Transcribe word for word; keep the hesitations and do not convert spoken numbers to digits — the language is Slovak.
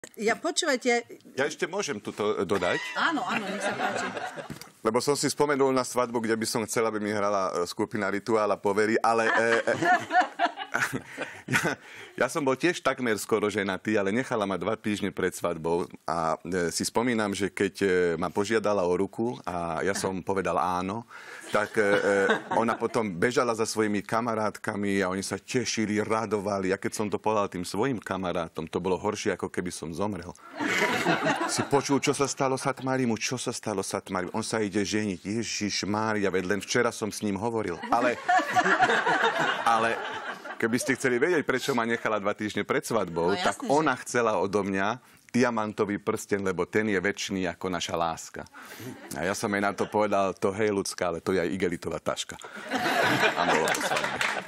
Ja počúvajte... Ja ešte môžem tuto dodať. Áno, áno, nech sa páči. Lebo som si spomenul na svadbu, kde by som chcel, aby mi hrala skupina Rituál a Povery, ale... E, e, ja, ja som bol tiež takmer skoro ženatý, ale nechala ma dva týždne pred svadbou a e, si spomínam, že keď e, ma požiadala o ruku a ja som povedal áno, tak e, ona potom bežala za svojimi kamarátkami a oni sa tešili, radovali. A keď som to povedal tým svojim kamarátom, to bolo horšie, ako keby som zomrel. Si počul, čo sa stalo Satmárimu, čo sa stalo Satmárimu. On sa ide ženiť. Ježišmária, veď len včera som s ním hovoril. Ale, ale keby ste chceli vedieť, prečo ma nechala dva týždne pred svadbou, no, jasne, tak ona že... chcela odo mňa diamantový prsten, lebo ten je večný ako naša láska. A ja som jej na to povedal, to hej ľudská, ale to je aj igelitová taška. A bolo to svadbe.